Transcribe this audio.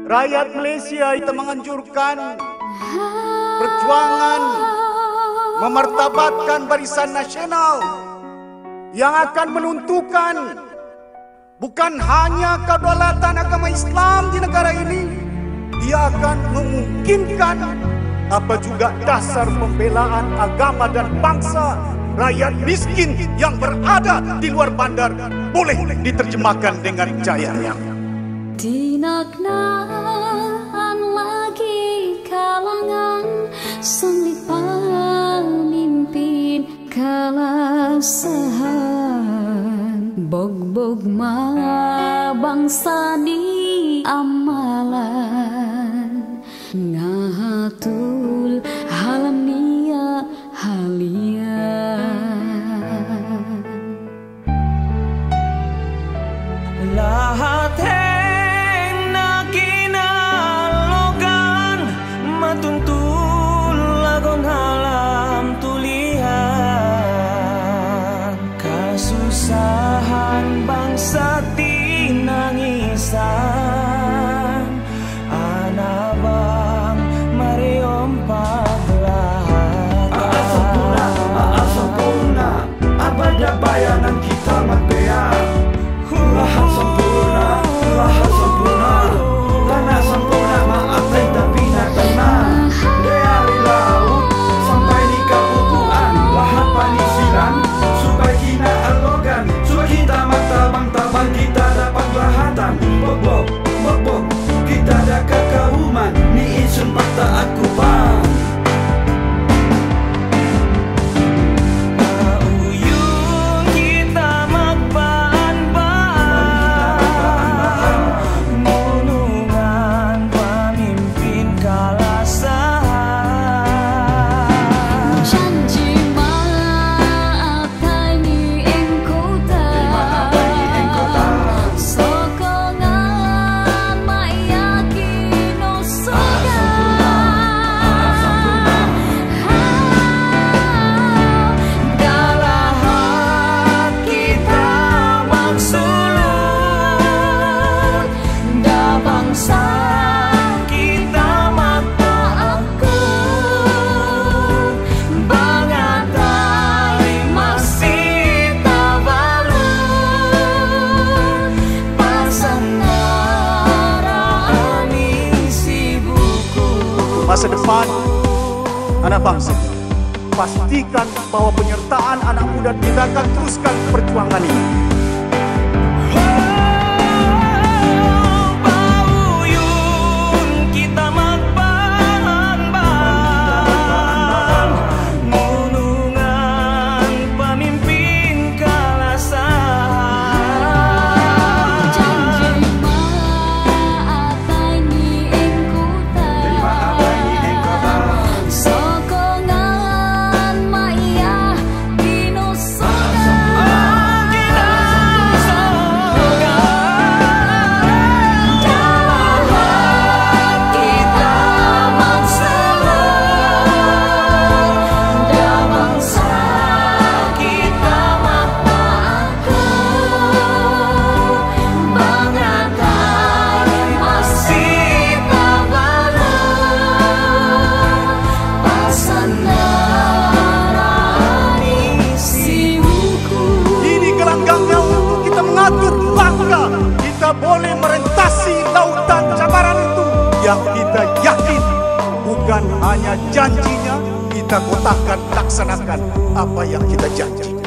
rakyat Malaysia kita menganjurkan perjuangan memartabatkan barisan nasional yang akan menentukan bukan hanya kedaulatan agama Islam di negara ini, dia akan memungkinkan apa juga dasar pembelaan agama dan bangsa rakyat miskin yang berada di luar bandar boleh diterjemahkan dengan jayanya. Dinaknaan lagi kalangan seni pemimpin kalasahan, bog-bog ma bangsa di amalan ngatul halam nia halian lahat nakina logan matuntul lagon halam tulihan kasusahan bangsa tinangisan anabang mariom paglahat sempurna abada bayanan kita mapea lahat sempurna tanah sempurna maafkan tapi nak tenang dari laut sampai di kapupuan lahat panisilan supaya kita alogan supaya kita tabang kita dapat lahatan bok kita ada kekauman ni isun fakta aku bang masa depan anak bangsa. Pastikan bahwa penyertaan anak muda kita akan teruskan perjuangan ini. Kita boleh merentasi lautan cabaran itu yang kita yakin bukan hanya janjinya, kita kotakkan laksanakan apa yang kita janji.